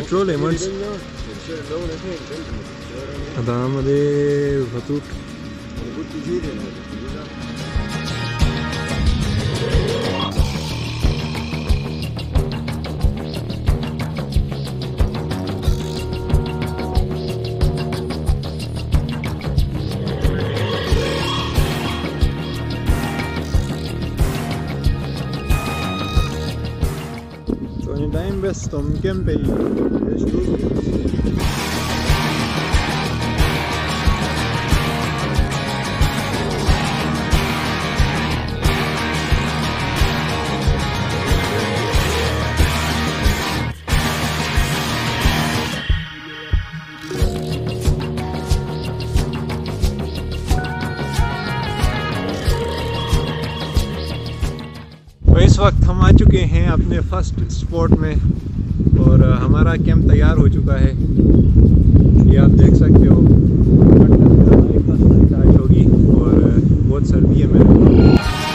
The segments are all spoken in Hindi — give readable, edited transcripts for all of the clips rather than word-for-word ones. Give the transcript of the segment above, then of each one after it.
पेट्रोल एमर्ज Adamade Vatut. So in time best tom camp तो इस वक्त हम आ चुके हैं अपने फर्स्ट स्पॉट में और हमारा कैंप तैयार हो चुका है। ये आप देख सकते हो स्टार्ट होगी और बहुत सर्दी है मेरे को।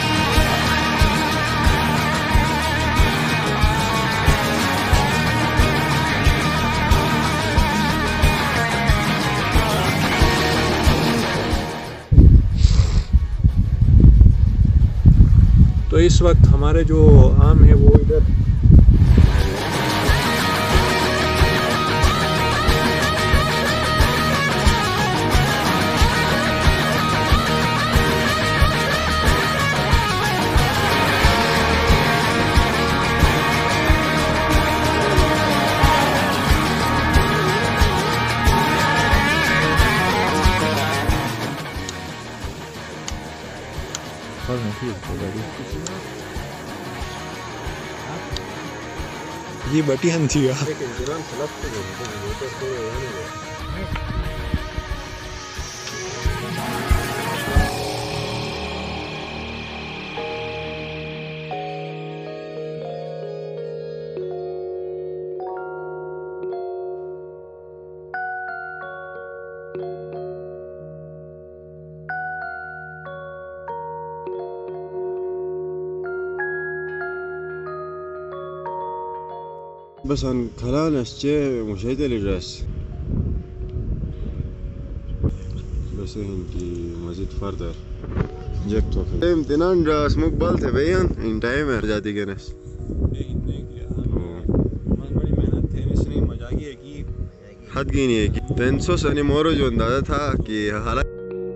तो इस वक्त हमारे जो आम है वो इधर ये बटियान थी यार। بس عن خلال أشياء مشاهدة للراس بس هنكي مزيد فاردر جبتو في امتنان راس مقبل تبين ان टाइम है जाती के नस बड़ी मेहनत थे इसने मजाक ये की हद की नहीं है कि 300 सनी मोरो जो अंदाजा था कि हालांकि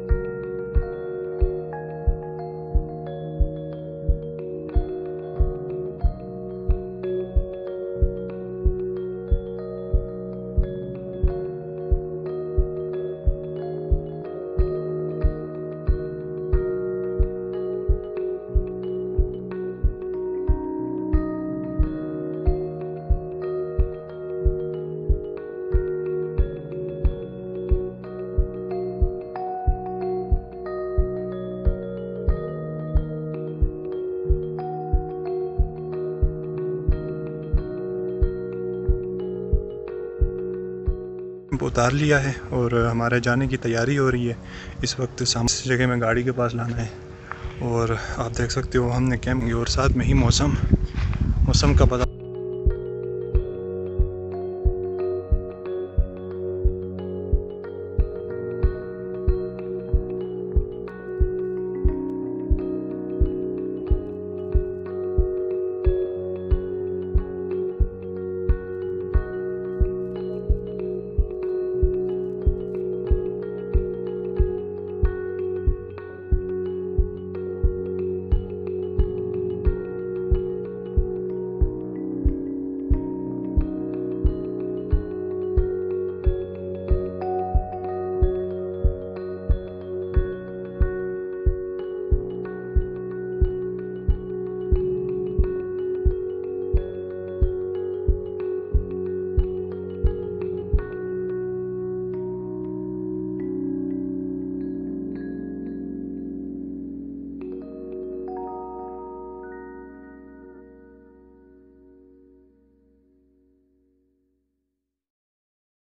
उतार लिया है और हमारे जाने की तैयारी हो रही है। इस वक्त सामने जगह में गाड़ी के पास लाना है और आप देख सकते हो हमने कैंप और साथ में ही मौसम का पता